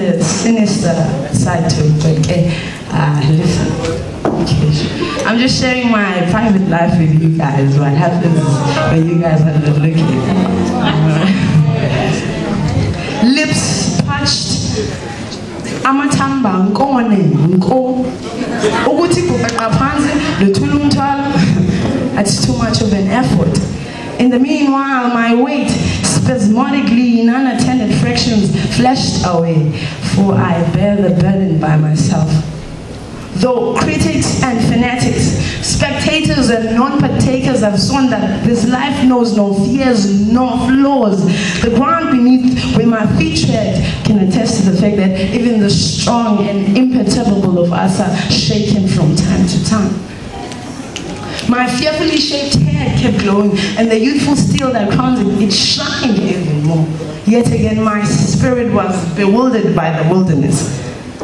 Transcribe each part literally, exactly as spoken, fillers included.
a sinister side to it, but okay, uh, listen. Okay. I'm just sharing my private life with you guys, what happens when you guys are not looking. Uh, lips parched, amatamba, nkone, nko. Uguti kupeka panzi, lutulumtala. It's too much of an effort. In the meanwhile, my weight spasmodically in unattended fractions flashed away, for I bear the burden by myself. Though critics and fanatics, spectators and non-partakers have sworn that this life knows no fears nor flaws, the ground beneath where my feet tread can attest to the fact that even the strong and imperturbable of us are shaken from time to time. My fearfully shaped head kept glowing, and the youthful steel that crowns it, it shined even more. Yet again, my spirit was bewildered by the wilderness.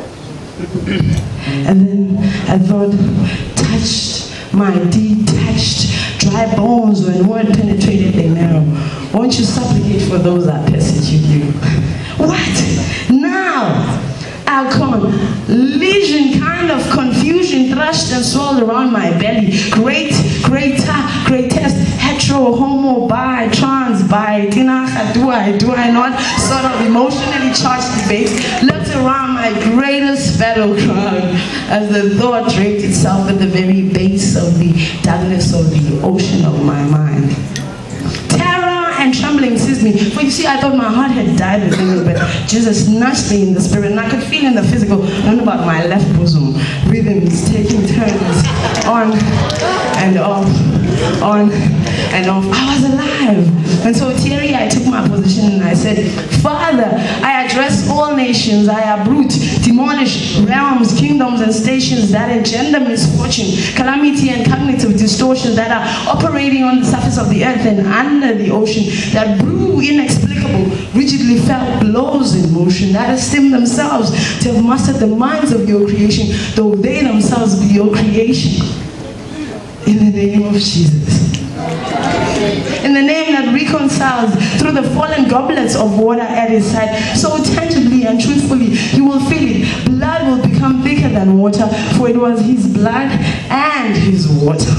And then I thought, touched my detached dry bones when word penetrated their marrow. Won't you supplicate for those that persecute you? What? Now? Alcon, legion kind of confusion thrashed and swirled around my belly. Great, greater, greatest, hetero, homo, bi, trans, bi, dinacha, do I, do I not? Sort of emotionally charged debate looked around my greatest battleground as the thought draped itself at the very base of the darkness of the ocean of my mind. And trembling seized me. For you see, I thought my heart had died within me, but Jesus snatched me in the spirit, and I could feel in the physical, not about my left bosom, rhythms taking turns on and off, on and off. I was alive. And so teary, I took my position and I said, Father, I address all nations. I uproot, demolish realms, kingdoms, and stations that engender misfortune, calamity, and cognitive distortions that are operating on the surface of the earth and under the ocean, that brew inexplicable, rigidly felt blows in motion, that esteem themselves to have mastered the minds of your creation, though they themselves be your creation. In the name of Jesus. In the name that reconciles through the fallen goblets of water at his side, so tangibly and truthfully you will feel it. Blood will become thicker than water, for it was his blood and his water.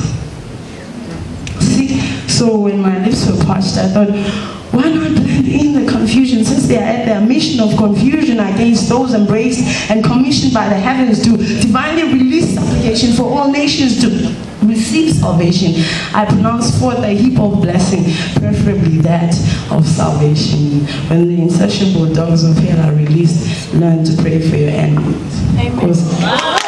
See, so when my lips were parched, I thought, why not blend in the confusion, since they are at their mission of confusion against those embraced and commissioned by the heavens to divinely release supplication for all nations to receive salvation. I pronounce forth a heap of blessing, preferably that of salvation. When the insatiable dogs of hell are released, learn to pray for your enemies. Amen.